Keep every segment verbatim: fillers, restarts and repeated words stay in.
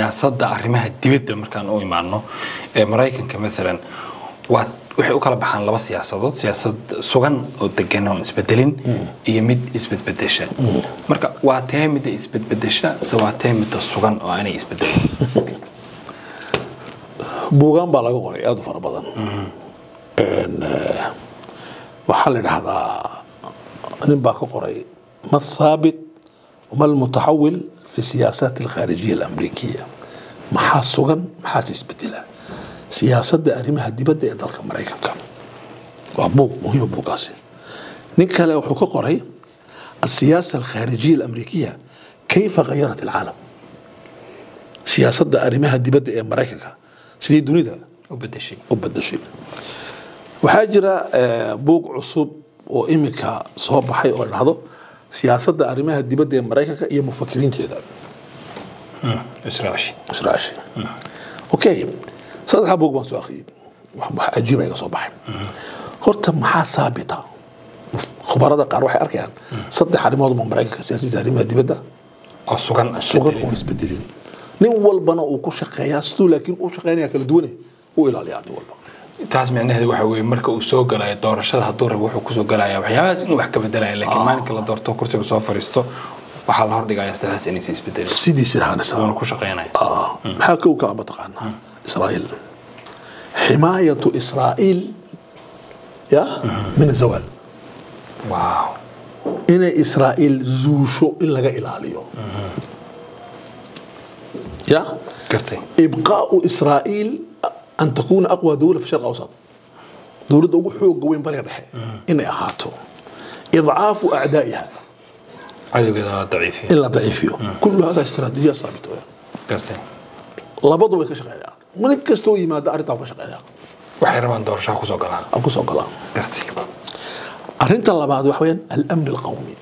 siyaasadda arrimaha dibadda markaan u imaano ee Mareykanka مثلا waa waxay u kala baxaan laba siyaasadood siyaasad sugan oo degan oo isbedelin iyo mid isbedbedesha marka waa tahay mid isbedbedesha sawaatay mid sugan oo aanay isbedelin buugaan baa laga qoray aad u fara badan een waxa la yiraahdaa nin baa ka qoray ma saabit وما المتحول في السياسات الخارجية الأمريكية ما سوغان ما isbedela siyaasadda arrimaha dibadda ee dalka Mareykanka waa buug muhiim buugaasi nin kale wuxuu ka qoray السياسة الخارجية الأمريكية كيف غيرت العالم siyaasadda arrimaha dibadda ee Mareykanka sidii dunida u bedeshay u bedeshay waxaa jira buug cusub oo imika soo baxay oo dhahdo siyaasadda arrimaha dibadda ee Mareykanka iyo mufakiriinteeda israashi israashi okay saddex buug baan soo akhriyay wax ajiib ay soo baxay horta maxaa saabita khubarada qaar waxay arkayaan saddex arrimood oo Mareykanka siyaasadda arrimaha dibadda oo sugan sugan oo isbedelin nin walbana uu ku shaqeeyaa sidoo laakiin uu shaqeynaya kala duwan uu ilaaliyaa nin walba taas macnaheedu waxa weeye marka uu soo galay doorashada haduu rabo wuxuu ku soo galaya waxyaabahaas inuu wax ka bedelayo laakiin maalinka la doorto kursiga soo fariisto waxa la hor dhigayaa saddexdaas inay is bedelaan sidii sidaanaysa oo ku shaqeynaya maxaa ka ka mataqaana Israa'iil himaayatu Israa'iil ya min zawal waaw inay Israa'iil zuusho in laga ilaaliyo يا كرتي إبقاء إسرائيل أن تكون أقوى دولة في الشرق الأوسط دولة أقوى حقوق وين بري رحي إن أهاتو إضعاف أعدائها هذا كذا ضعيفين إلا ضعيفين كل هذا استراتيجية ثابتة كرتي لابد ويك شغالة من كستوي ما داري تعرف شغالة وحيرمان دور شاكو سوقلان أكو سوقلان كرتي أرنت الله بعد وحوين الأمن القومي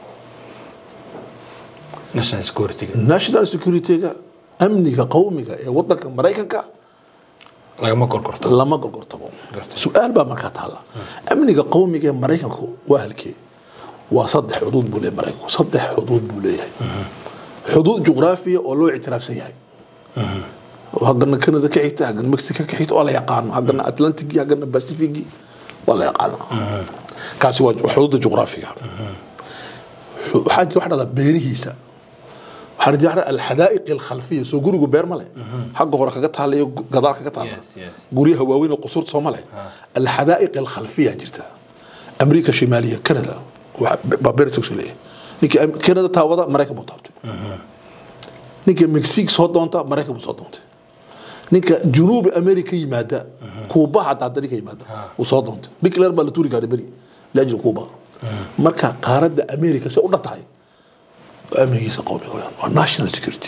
ناشونال سكيورتي ناشونال سكيورتي أمنك قومك وطنك مريكانك لما قرقرتو لما قرقرتو سؤال بقى مركات هلا أمنك قومك مريكانك وأهلك وصدح حدود بوليه مريكانك صدح حدود بوليه حدود جغرافية ولو اعتراف سيئة وهقنا كندا كحيتا هقنا مكسيكا كحيتا ولا يقان هقنا أتلانتيكي هقنا باسيفيكي ولا يقان كاسي حدود جغرافية حاجة واحدة بيريهيسا حرجع على الحدائق الخلفيه سو غورغو بير ماله حق هورا كغا تاليو غدال كغا تال غوري هواوين وقصور سومالي الحدائق الخلفيه جرتا امريكا الشماليه كندا بابيرتو سولي نيكي كندا تاودا مريكا بو تابتو نيكي مكسيك سو دونتا مريكا بو سو دونتا نيكي جنوب امريكا يمادا كوبا حتى دنيكا يمادا وسو دونتا نيكلير بالتوري غادي بري لاجل كوبا marka qaaradda America soo u dhatahay amnigiisa qowmiga waa national security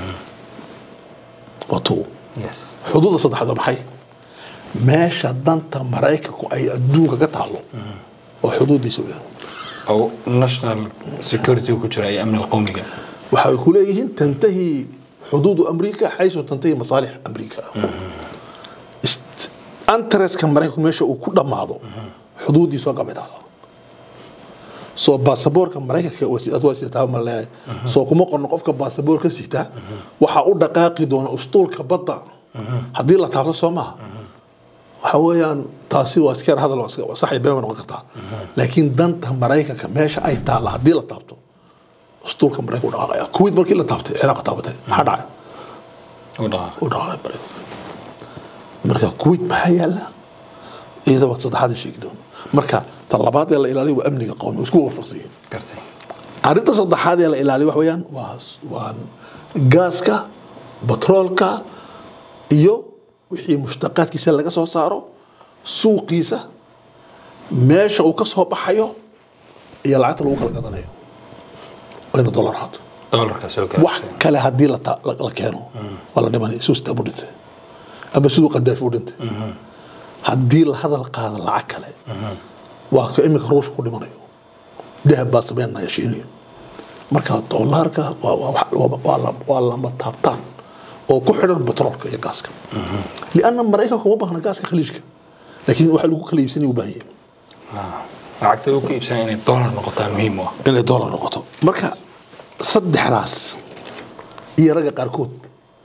wato yes xuduudda saddexda maxay meesha danta Mareykanku ay adduunka ka taalo oo xuduudiisa weeyaan oo national security ku jira ay amniga qowmiga waxa ku leeyihiin tantahi xuduud Amerika xaysu tantahi masalix Amerika interest-ka Mareykanku meesha uu ku dhamaado xuduudiisa ka badaala soo baasaboorka Mareykanka wasiirada wasiirada malay soo kuma qorno qofka baasaboorka sita waxa uu dhaqaaqi doona ustuulka badda hadii la taabto Soomaa waxa weeyaan taasi waa iska hadal waa sax ay been noqon kartaa laakiin danta Mareykanka meesha ay taala hadii la taabto ustuulka Mareykanka dhaqaaqaya kuwid markii la taabtay Ciraaq taabatay maxaa dhacay oo dhaqaaq oo dhaqaaq marka kuwid maxaa yaala iyada waqti saddexaad sheegdoon marka طلبات يلا إلى waa amniga qowmi isku waafaqsan kartay arinta saddexaad ee la ilaaliyo wax weeyaan waa waa gaaska batroolka iyo wixii mushtaqaadkiisa laga soo saaro suuqiisa meesha uu ka soo baxayo iyo lacagta lagu kala gadanayo wayna dollarad dollarka soo gaar wax kale hadii la la keeno wala dhimanay suusta budinta ama sidoo qadaaf udinta hadii la hadal qaado lacag kale waa ka imika ruush ku dhimanayo dahab baa sameynaya shiinayo marka dollarka waa waa waa lama taabtaan oo ku xidhan batroolka iyo gaaska lianna Mareykanku ma baahna gaaska khaliijka laakiin waxa lagu kala iibsanay u baahan yahay lacagta lagu iibsanay inay dollar noqoto muhiim ah inay dollar noqoto marka saddexdaas iyo raga qaarkood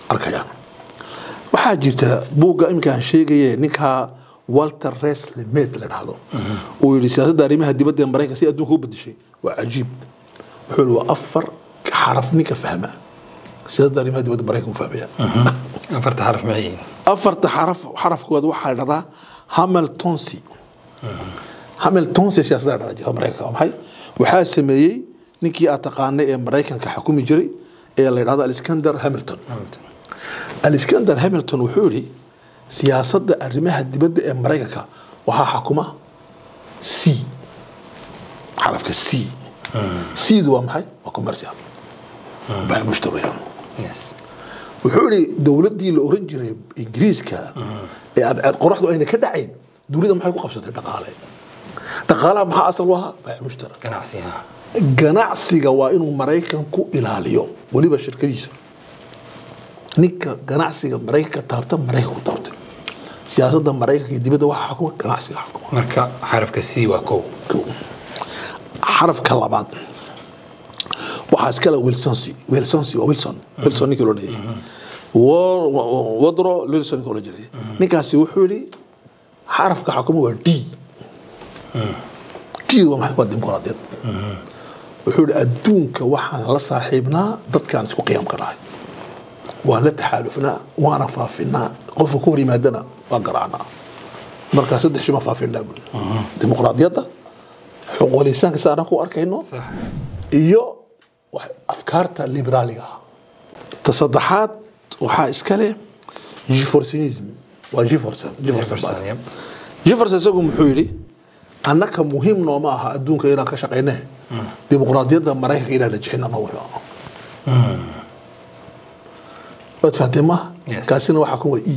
arkayaan waxaa jirta buugga iminkaan sheegaya ninka Walter Reslimet la dhahdo oo yiri siyaasadda arrimaha dibadda ee Mareykanka si adduunka u bedeshay waa cajiib wuxuu waa afar xaraf ninka fahma siyaasadda arrimaha dibadda Mareykanka u fahmaya afarta xaraf maxay afarta xaraf xarafkooda waxa la dhahdaa Hamiltonsi Hamiltonsi siyaasadda dhahda Mareykanka maxay waxaa sameeyay ninkii aad taqaanay ee Mareykanka xukumi jiray ee la yiraahdo Alexander Hamilton Alexander Hamilton wuxuu yiri siyaasadda arrimaha dibadda ee Mareykanka waxa xukuma C xarafka C C du waa maxay waa commercial baa mushtariya wuxuu yiri dawladdii la oran jiray Ingiriiska ee aad qoraxdu ayna ka dhacayn dawladda maxay ku qabsatay dhaqaale dhaqaalaha maxaa asal u ahaa baa mushtari ganacsiga ganacsiga waa inuu Mareykanku ilaaliyo waliba shirkadiisa ninka ganacsiga Mareykanka taabta Mareykanku taabta siyaasadda Mareykanka dibadda waxa xukuma ganacsiga xukuma marka xarafka C waa kow xarafka labaad waxa iskala Wilson C Wilson C Wilson Wilson ninka loo leeyahay Woodrow Wilson ninka loo jeeday ninkaasi wuxuu yiri xarafka xukuma waa D D waa maxay dimuqraadiyad wuxuu yiri adduunka waxaan la saaxiibnaa dadkaan isku qiyaam karahay ولا تحالفنا وانا فافنا قف كوري مادنا وقرعنا مركز صدح شي ما فافنا بول ديمقراطيته حقوق الانسان كسانا كو اركينو صح iyo afkaarta liberaliga tasaddaxaad waxa iskale Jeffersonism waa Jefferson Jefferson Jefferson isagu muxuu yiri annaka muhiim noo ma aha adduunka inaan ka shaqeynaa dimuqraadiyadda Mareykanka inaan la jixino ma wada فاتمة كاسين واحد هو إي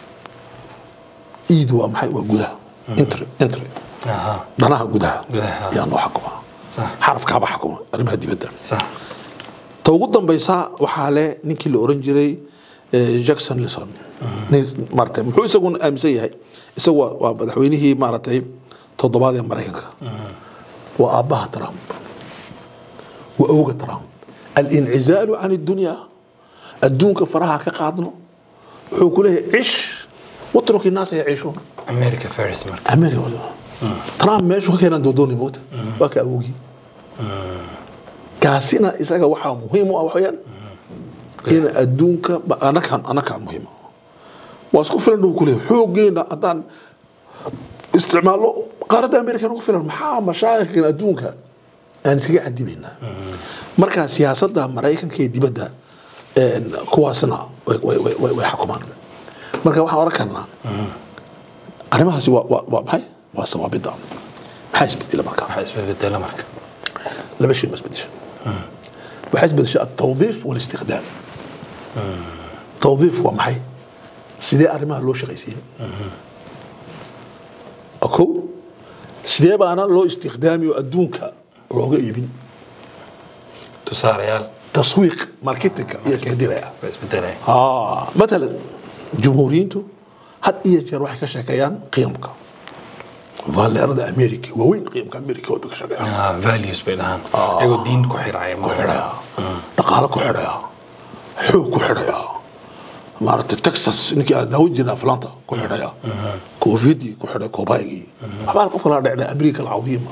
إي دوا محي وجودها إنتر إنتر أها ضناها جودها يعني وحكمها صح حرف كعب حكمها أرمي هدي بدر صح توجد بيسا وحالة نيكي الأورنجري جاكسون لسون مرتين محو يسوون أمسية هاي يسوى وبدحوينه مرتين تضباط أمريكا وأباها ترامب وأوجه ترامب الانعزال عن الدنيا الدنيا فراها كقاعدنا وحكوله عيش واترك الناس يعيشون أمريكا فارس مركز أمريكا والله ترامب ماشي كان دودوني موت وكا أوجي كاسينا إساقا وحا مهم أو حيان إن الدنيا أنا كان أنا كان مهم واسكو فلان كله حوجينا أدان استعماله قارة أمريكا نقول فلان محا مشايخ الدنيا أنا تيجي عندي منا مركز سياسة ده أمريكا كي دي بدأ كواسنا ويحكمان مركز واحد وركنا أنا ما هسي وبهاي واسوا بيدا حاسس بدي لمركز حاسس بدي لمركز لا ماشي ما بديش بحس بدي التوظيف والاستخدام توظيف هو محي سيدي أرمها لو شغيسين أكو سيدي بقى أنا لو استخدامي وأدونك لو جايبين تصار ريال تسويق ماركتينج يسبدلها يسبدلها اه مثلا جمهورينتو حد يجي روح كشكيان قيمك فاليرد امريكي وين قيمك امريكي ودك شكيان اه فاليوز بينها آه. ايغو دين كو خيرايا كو خيرايا دقاله كو خيرايا حو كو خيرايا مارت تكساس نكي داوجنا فلانتا كو خيرايا كوفيدي كو خيرايا كوبايغي حبال قف لا دحده امريكا العظيمه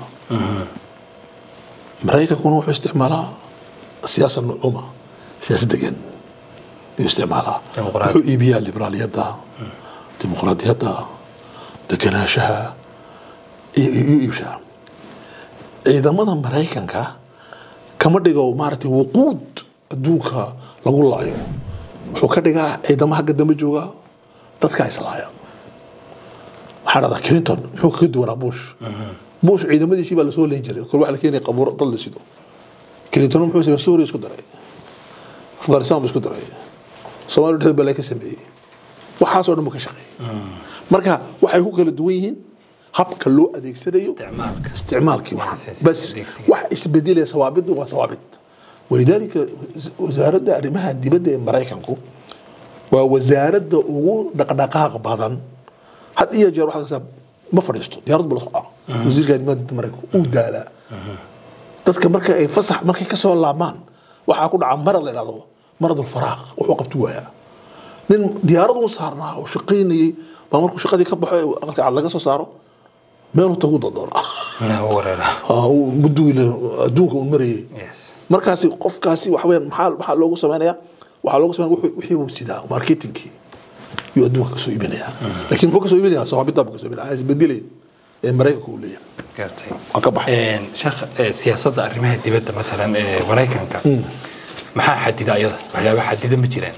امريكا كونوا استعمالها السياسة النعومة سياسة دقن يستعمالها وحو إيبيا الليبرالية دا ديمقراطية دا دقناشها يبشا إذا ماذا مريكان كا كما دقاو مارتي وقود الدوكا لغو الله يو وحو كدقا إذا ما قدام جوغا تدكا إسلايا حالا كلينتون وحو كدونا بوش بوش إذا ما دي سيبا لسول لينجري كل واحد كيني قبور طل سيدو كلينتون wuxuu sameeyay Suuriya isku daray Afghanistan isku daray Soomaaliya dad balay ka sameeyay waxa soo dhan ka shaqeeyay marka waxay ku kala duwan yihiin habka loo adeegsanayo isticmaalka isticmaalkii bas wax isbedelay sawaabid waa sawaabid ولذلك وزارة arrimaha dibadda ee Mareykanku waa wasaaradda ugu dhaqdhaqaaq badan had iyo jeer waxa ma fadhiisto diyaarad bal socda wasiirka arrimaha dibadda Mareykanku uu daala dadka marka ay fasax markay ka soo laabmaan waxa ku dhaca marad la yiraahdo marad al faraaq wuxuu qabtu waaya nin diyaarad uu saarnaa oo shaqaynayay baa markuu shaqadii ka baxo aqalka cad laga soo saaro meeluu tagu dodoona muddo adduunka uu marayay markaasi qofkaasi waxa weeyaan maxaa maxaa loogu samaynayaa waxaa loogu sameynaya wixii uu sidaa marketingkii iyo adduunka kasoo iibinayaa laakiin muxuu kasoo iibinayaa sawaabida buu kasoo iibinayaa isbedelay ee maraykanka uu leeyahay gartay waa ka baxay sheekh siyaasadda arrimaha dibadda maalan ee maraykanka maxaa xadida ayada waxyaabaha xadida ma jiraan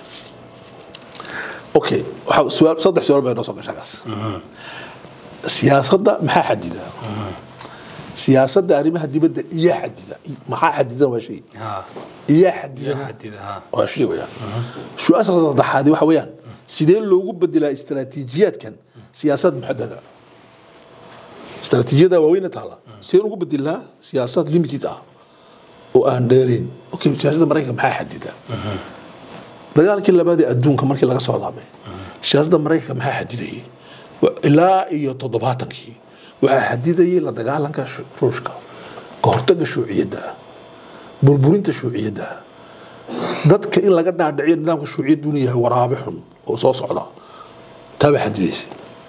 okay waxa su'aal saddex su'aal bay noo soo gashay siyaasadda maxaa xadida siyaasadda arrimaha dibadda iyo xadida maxaa xadida waa shay iyo xadida waa shay weeyaan su'aasha saddexaad waxa weeyaan sidee loogu bedelaa istaraatiijiyaadkan siyaasad muxadada استراتيجية واوين تعالى سيروا قبل الله سياسات ليميتد اه واندرين اوكي سياسات امريكا ما حددها دغال كل بادي ادون كمر كي لا سو لامay سياسات امريكا ما حددها الا iyo toddobaatankii waxa xadidayay la dagaalanka ruushka ka hortaga shuuciyada burburinta shuuciyada dadka in laga dhaadhiciyo nidaamka shuuciyada dunida waraabe xun oo soo socda taaba xadidayay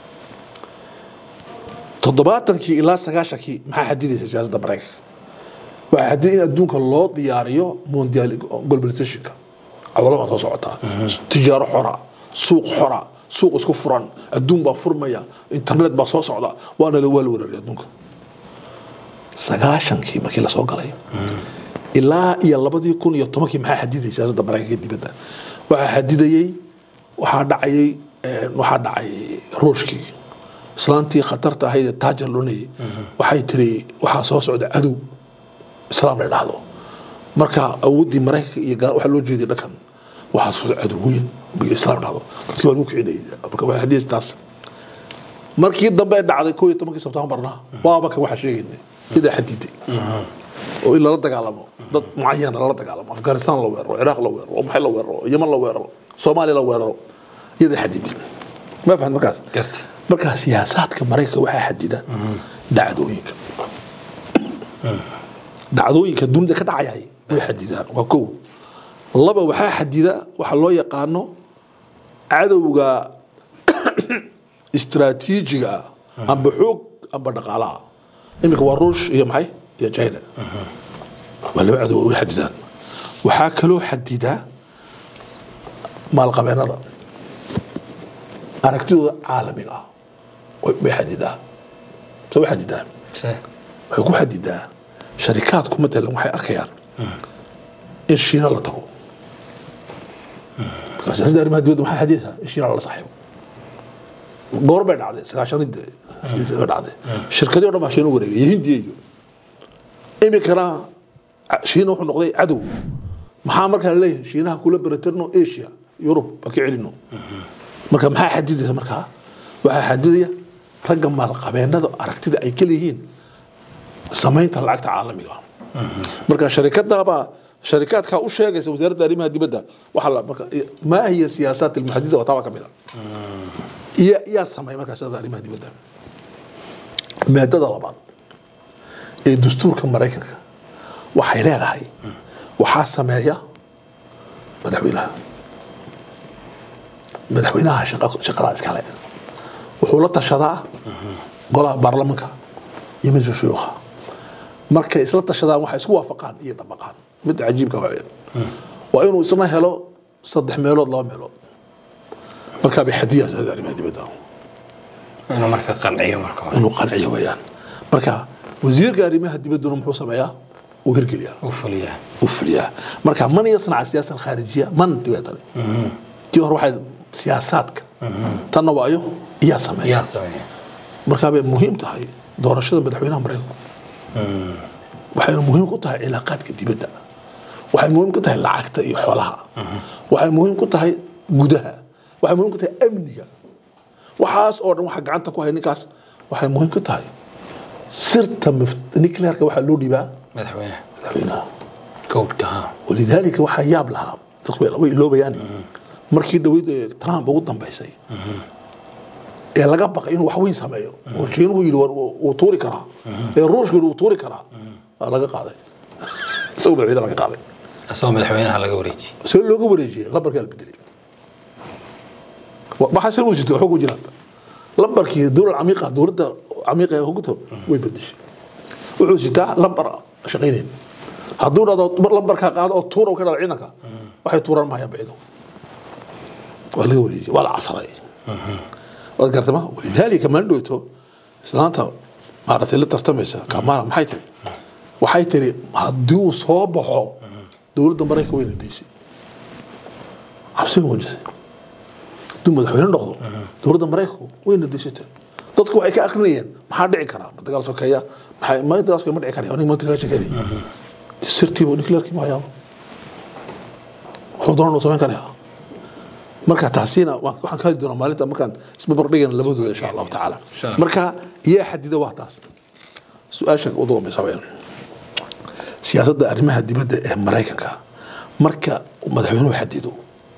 toddobaatankii ilaa sagaashankii maxaa xadidaysa siyaasadda maraykanka waxaa xadiday in adduunka loo diyaariyo mondial globalizationka cawalama soo socotaa tijaaro xora suuq xora suuq isku furan adduun baa furmaya internet baa soo socda waana la wal wareeray adduunka sagaashankii markii la soo galay ilaa iyo labadii kun iyo tobankii maxaa xadiday siyaasadda maraykanka dibadda waxaa xadidayay waxaa dhacayay waxaa dhacay ruushkii islaantii khatarta ahayd taajar lunay waxay tiri waxa soo socda cadow islaam la dhahdo marka awoodii maraykanka iyo waxa loo jeeday dhakan waxa soo socda cadow weyn bi islaam dhahdo dadkii waa ku kicinay marka waxa hadiis taas markii dambe dhacday koob iyo tobankii Sebtembarna waaba ka waxa sheegaynay ida xadiday oo ila la dagaalamo dad muayyan la dagaalamo Afghanistan la weeraro Iraq la weeraro maxay la weeraro Yemen la weeraro Soomaaliya la weeraro ida xadiday ma fahad markaas gartay marka siyaasadka maraykanka waxa xadida dhacdooyinka dhacdooyinka dunida ka dhacayay way xadidaan waa koow laba waxa xadida waxa loo yaqaano cadawga istiraatiijiga amba xoog amba dhaqaalaha imika waa ruush iyo maxay iyo China wala cadow way xadidaan waxa kaloo xadida maalqabeennada aragtidooda caalamiga ah بحديدها سوي حديدها صحيح ويكون حديدها شركات كم مثلا waxay arkayaan in Shiina la tago kaas arrimaha dibadda waxa xadiidha in Shiina la saaxiibo goor bay dhacday sagaashanidii sidii dhacday shirkadii oo dhan Shiina wareegay Hindiya iyo imikana Shiina wuxuu noqday cadow maxaa markaa leeyahay Shiinaha kula baratirno Asia Europe ka celino marka maxaa xadiidha markaa waxa xadidaya ragga maalqabeennada aragtida ay ka leeyihiin samaynta lacagta caalamiga marka sharikada ba sharikaadka u sheegaysa wasaaradda arrimaha dibadda waxa la marka ma hiya siyaasat almuhaddida wa tawa kamida iya iya samay marka wasaaradda arrimaha dibadda maadada labaad ee dastuurka maraykanka waxay leedahay waxa sameeya madaxweynaha madaxweynaha shaqada iskale wuxuu la tashadaa golaha baarlamaanka iyo mid shuyuuqa markay isla tashadaan waxa isku waafaqaan iyo dabaqaan mid cajiibka waa inuu isna helo saddex meelood laba meelood marka bi hadiya sadari ma dibada inuu marka qanciyo marka inuu qanciyo weeyaan marka wasiirka arrimaha dibadda muxuu sameeyaa uu hirgeliya uu fuliya uu fuliya marka man yasna siyaasadda kharijiya man dibadda tii hor waxay siyaasadka tan waayo iya sameeya iya sameeya marka bay muhiim tahay doorashada madaxweynaha Mareykanka waxay muhiim ku tahay cilaaqaadka dibadda waxay muhiim ku tahay lacagta iyo xoolaha waxay muhiim ku tahay gudaha waxay muhiim ku tahay amniga waxaas oo dhan waxa gacanta ku hay ninkaas waxay muhiim ku tahay sirta nuclearka waxa loo dhibaa madaxweynaha madaxweynaha kowtaha walidaalika waxa yaab lahaa dadku way iloobayaan markii dhaweyd Trump ugu dambeysay ee laga baqay inuu wax weyn sameeyo oo Shiinuhu yiri uu tuuri karaa ee Ruushku uu tuuri karaa laga qaaday soo madaxweynaha laga qaaday soo madaxweynaha laga wareejiyay soo looga wareejiyay la barkaa la bedelay ما حد شنو جدو حقوق جناب لمبركي الدولة العميقة دولة عميقة حقوقته ويبدش وحوجتها لمبر شقينين هدول هذا لمبر كقاعد أو تورا وكذا عينك واحد تورا ما يبعده ولا يوري ولا عصري وذكرت ما ولذلك كمان دويته سنانته عرفت اللي ترتمسها كمان ما حيتري وحيتري هدو صوبحه دولة مريكا وين الديسي عبسي موجزي دو مدحوين نقضوا دولة مريكا وين الديسي dadku waxay ka aqrinayeen maxaa dhici kara dagaal sokeeya maxay ma dagaal sokeeya ma dhici kara aniga ma dagaal shaqeeyay sirtii oo nuclear kii maayaa wuxuu doonaa soo karaa marka taasina waxaan ka doonaa maalinta markaan isma bardhigan labadooda insha Allah taala marka iyo xadida waa taas su'aasha ugu dambaysa siyaasadda arrimaha dibadda ee Mareykanka marka madaxweynuhu xadido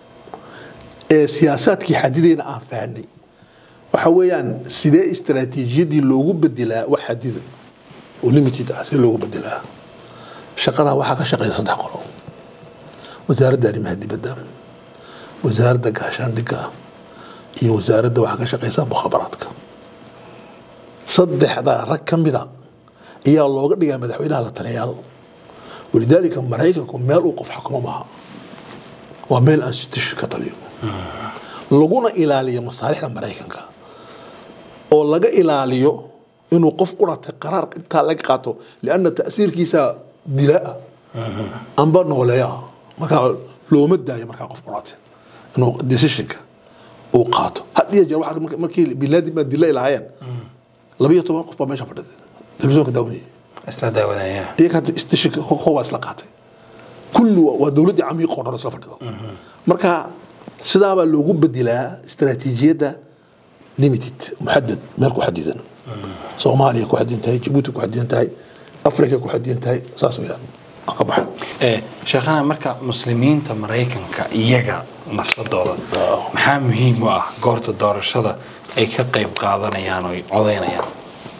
ee siyaasadkii xadideena aan fahanay waxa weeyaan sidee istiraatiijiyadii loogu bedelaa wax xadidan oo limited ah sidee loogu bedelaa shaqada waxa ka shaqeeya saddex qolo wasaaradda arrimaha dibadda wasaaradda gaashaandhigga iyo wasaaradda waxa ka shaqeysa mukhaabaraadka saddexda rag ka mid ah ayaa looga dhigaa madaxweynaha la taliyaal walidaalika maraykanku meel uu qof xukumo maaha waa meel institution ka taliyo laguna ilaaliyo masaalixda maraykanka oo laga ilaaliyo inuu qof quraatay qaraar inta laga qaato liana taasiirkiisa dilaa amba nooleeya marka looma daayo marka qof quraatay inuu decisionka uu qaato hadii jeer waxa markii bilaadi ma dilaa ilaayeen labiyo toban qof baa meesha fadhiday telefishinka dawladda isla daawadaya iyaga decisionka huwa isla qaatay kullu waa dawladda camiiq oo dhan isla fadhido marka sidaa baa loogu bedelaa istiraatiijiyadda limited muhaddad meel ku xadidan Soomaaliya ku xadidan tahay Djibouti ku xadidan tahay Afrika ku xadidan tahay saas weeyaan aqbax ee sheekhana marka muslimiinta Mareykanka iyaga nafsadooda maxaa muhiim u ah goorta doorashada ay ka qayb qaadanayaan oo codeynayaan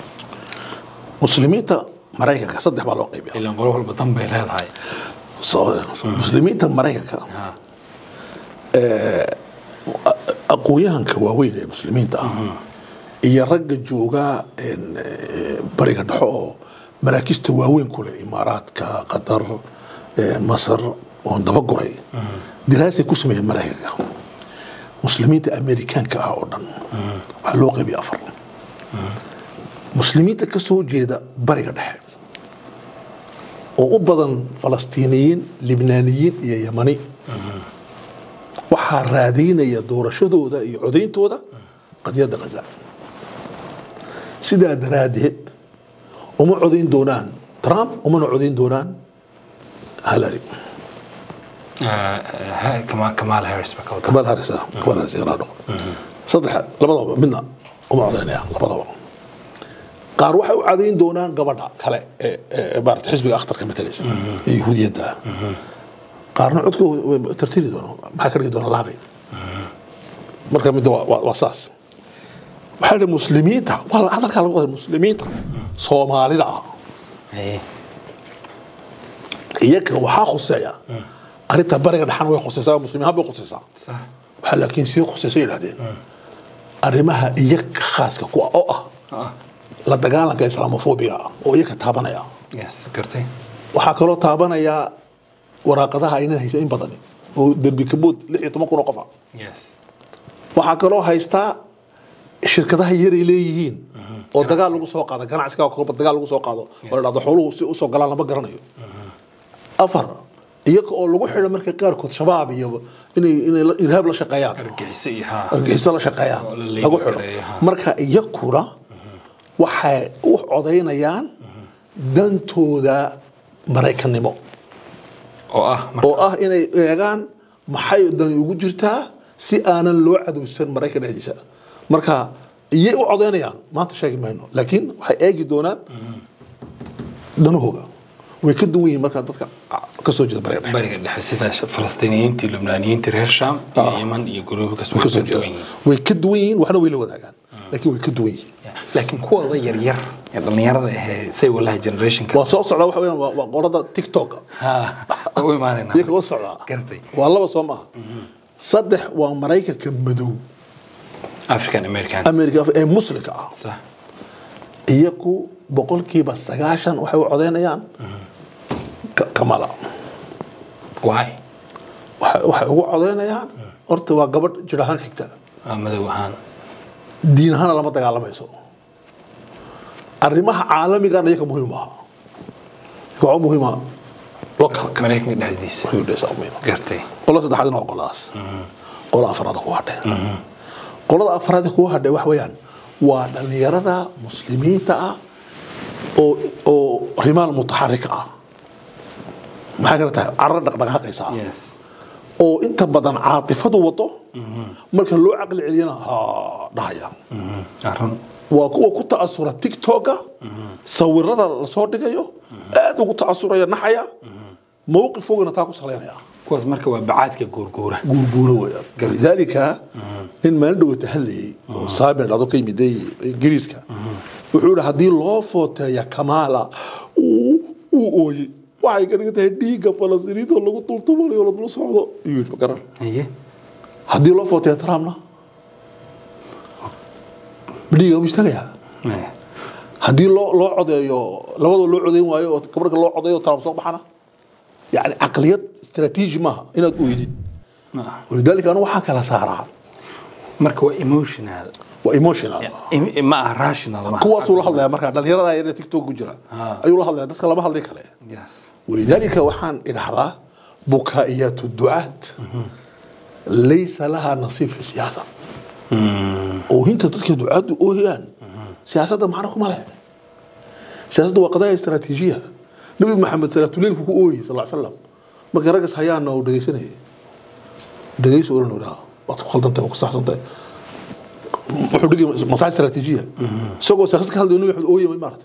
muslimiinta Mareykanka saddex baa loo qaybiyaa ilaa qolo walba dan bay leedahay muslimiinta Mareykanka aqooyahanka waaweyn ee muslimiinta ah iyo ragga jooga bariga dhexe oo maraakista waaweyn ku leh imaaraadka qatar masar oo daba goray diraasay ku sameeyeen Mareykanka muslimiinta Ameerikaanka ah oo dhan waxa loo qaybiyaa afar muslimiinta ka soo jeeda bariga dhexe oo u badan Falastiiniyiin Libnaaniyiin iyo Yamani waxaa raadinaya doorashadooda iyo codeyntooda qadiyadda Gaza sidaa daraadeed uma codeyn doonaan Trump uma codeyn doonaan Hillary آه كمان كمال هاريس بكوت كمال هاريس كمال هاريس يرادو صدق لبضوا منا وما عدينا لبضوا قار waxay u cadeyn doonaan gabadha kale ee baart xisbiga akhtarka matalaysa yahuudiyada qaarna codku tartiili doono maxaa ka dhigi doona laaqi marka mid waa saas waxa muslimiinta wala hadalka lagu qoray muslimiinta Soomaalida ah ee iyaga waxa khuseeya arinta bariga dhaxan way khusaysaa muslimiin haba khusaysaa sax waxa laakiin si khusaysaa yiraahdeen arimaha iyaga khaaska ku oo ah la dagaalanka islaamofobia oo iyaga taabanaya yes gartay waxa kale oo taabanaya waraaqadaha inay hayso in badan oo darbi kabood lix iyo toban kun oo qof ah yes waxa kale oo haysta shirkadaha yar ay leeyihiin oo dagaal lagu soo qaado ganacsiga oo kale dagaal lagu soo qaado oo dhacdo xooluhu si u soo galaan lama garanayo afar iyaga oo lagu xidho marka qaar kood shabaab iyo inay inay irhaab la shaqeeyaan argixisay ha argixisay la shaqeeyaan lagu xidho marka iyaguna waxay u codeynayaan dantooda Mareykanimo oo ah oo ah inay eegaan maxay dan ugu jirtaa si aanan loo cadowsan Mareykan dhexdiisa marka iyay u codeynayaan maanta sheegi mayno laakiin waxay eegi doonaan danahooda way ka duwan yihiin marka dadka ka soo jeeda bariga dhexe bariga dhexe sida Falastiiniyiinta iyo Lubnaaniyiinta reer Sham iyo Yemen iyo Guruubka ka soo jeeda way ka duwan yihiin waxna way la wadaagaan laakiin way ka duwan yihiin laakiin kuwa yar yar ee dhalinyarada ah say wallahi generation-ka waa soo socda waxa weeyaan waa qorada TikTok ha oo imaanayna iyaga oo socda gartay waa laba soo maaha saddex waa Mareykanka madow African Americans America ee muslimka ah صح iyagu boqolkiiba sagaashan waxay u codeynayaan Kamala why waxay ugu codeynayaan horta waa gabadh jirahan xigta madow ahaan diin ahaan lama dagaalamayso arrimaha caalamiga iyaga muhiim ah waa muhiim ah local Mareykanka dhexdiisa wuxuu dheesaa muhiim gartay qolada saddexaad oo qolaas qolada afraad ku hadhay qolada afraad ku hadhay wax weeyaan waa dhalinyarada muslimiinta ah oo oo rimaal mutaharrika ah maxay ka tahay arrin dhaqdhaqaaqaysa yes oo inta badan caatifadu wado marka loo aqal celiyana ha dhahaya arrin waa kuwa ku taasura TikTok sawirada la soo dhigayo aad ugu taasuraya naxaya mowqifkooda taa ku saleynaya kuwaas marka waa bacaadka guurguura guurguura weeyaan lidalika in meel dhow tahadlay oo saabir lado ka yimiday ingiriiska wuxuu yiri hadii loo footeeyo Kamala uu ooy waxay ka dhigtay dhiiga Falastiiniinta lagu tultumanayo la dul socdo iyo garan haye hadii loo footeeyo Trumpna dhiiga mustaqaya hadii loo loo codeeyo labada loo codeyn waayo oo kabarka loo codeeyo Trump soo baxana يعني عقليات استراتيجي ما إنها تقولين ولذلك أنا وحنا كلا سارة مركو ايموشنال وايموشنال ما راشنال ما كوا صور الله يا مركا دليل هذا يرى تيك توك جرا أي والله الله بس كلام هذا كله ولذلك وحنا إنحرا بكائيات الدعاة ليس لها نصيب في السياسة وهنت تذكر دعاة أوهيان سياسة معركم عليها سياسة وقضايا استراتيجية نبي محمد صلى الله عليه وسلم ما كان رجس هيانا ودقيسنا دقيس ولا نورا وتخلطن تاو صحتن wuxuu dhigay masaal istaraatiijiya isagoo siyaasadda ka hadlayo wuxuu ooyay imaarad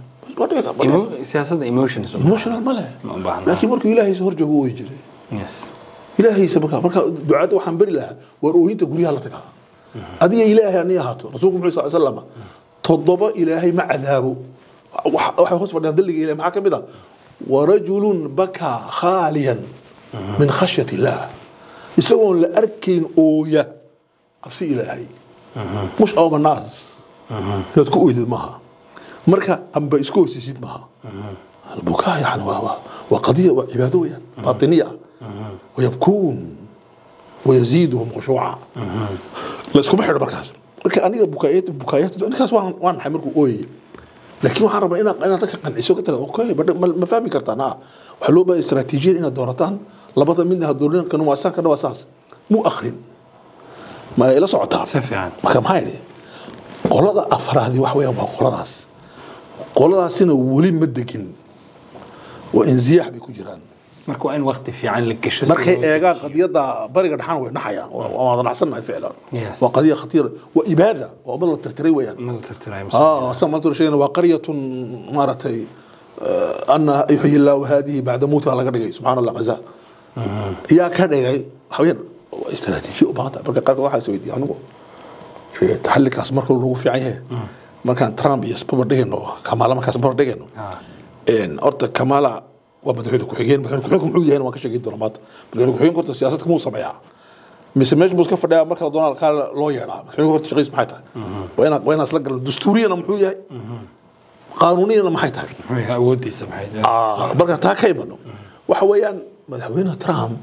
siyaasadda emotions emotional male laakiin markuu ilaahay soo horjoogo ooyay jiray yes ilaahay sabaka marka ducada waxaan bari lahaa war ooyinta guriyaha la tagaa adiga ilaahay ani ahaato rasuulku muxuu sallallahu alayhi wasallam toddoba ilaahay ma cadaabo waxa hoos fadhiya daliga ilaahay maxaa kamid ah warajulun baka khaliyan min khashyati illah isagoo la arkayn ooya absi ilaahay مش أو الناس لا تكون إذا معها مركا أم بيسكو سيسيد معها البكاء يعني وقضية وعبادية باطنية ويبكون ويزيدهم خشوعا لا تكون بحر بركاز مركا أنا بكايات بكايات أنا كاس وان وان حمركو أوي لكن وحنا ربنا أنا أنا ذكر عن عيسو كتر أوكي ما فهمي كرتنا وحلوبة استراتيجية إن الدورتان لبطل منها الدورين كانوا واسان كانوا أساس مو آخرين ما إلى صعوبة سفيان ما كم هاي قلنا أفراد وحوي ما قلنا ناس قلنا سنة ولي مدكين وإنزياح بكجران مركو أين وقت في عن لك الشيء مركي إيجا قضية دا برجع نحن ونحيا وهذا حصلنا فعلا وقضية خطيرة وإبادة وأمر الترتري ويا أمر الترتري آه سمعت شيء وقرية مرتي آه أن يحيي الله هذه بعد موتها على قدر سبحان الله غزاء يا كذا حويا استراتيجي وبعض marka qaar waxa soo weydiiyay anigu ee taxalikaas marka lagu fiican yahay markaan Trump iyo isba dhigano Kamala markaas bar dhigano een horta Kamala waa madaxweyne ku xigeen madaxweyne ku xigeen wuxuu yahay waan ka sheegay doormaad madaxweyne ku xigeen horta siyaasadda kuma sameeyaa mise meesh buu iska fadhiyaa marka Donald ka loo yeeraa madaxweyne horta shaqadiis maxay tahay waa ina waa ina isla galan dastuuriyana muxuu yahay qaanuuniyana maxay tahay awoodiisa maxay tahay ah marka taa ka imano waxa weeyaan madaxweyne Trump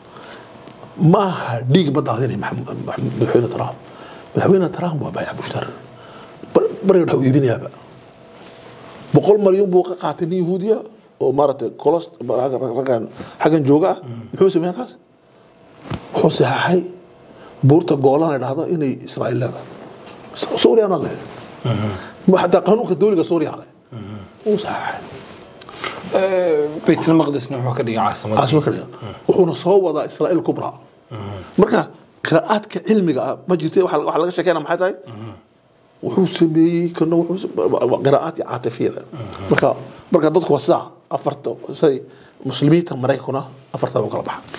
ما ديك بدأ محمد ترامب محمد ترامب وبايع مشتري برجع هو يبيني هذا بقول مريم بوقع قاتني يهودية ومرت كولست رجع حاجة جوجا حوس مين خاص حوس حي بورتا جولان هذا إني إسرائيل هذا سوريا أنا له ما حتى قانون كدولة سوريا عليه وصح بيت المقدس نحو كذي عاصمة عاصمة كذي وحنا صوّد إسرائيل الكبرى مركا قراءات كعلمية ما جرتي وح وح لقى شكينا ما حتى وحوسبي كنا وحوس قراءات عاطفية مركا مركا ضدك وسع أفرت زي مسلمين مريكونا أفرت وقلبها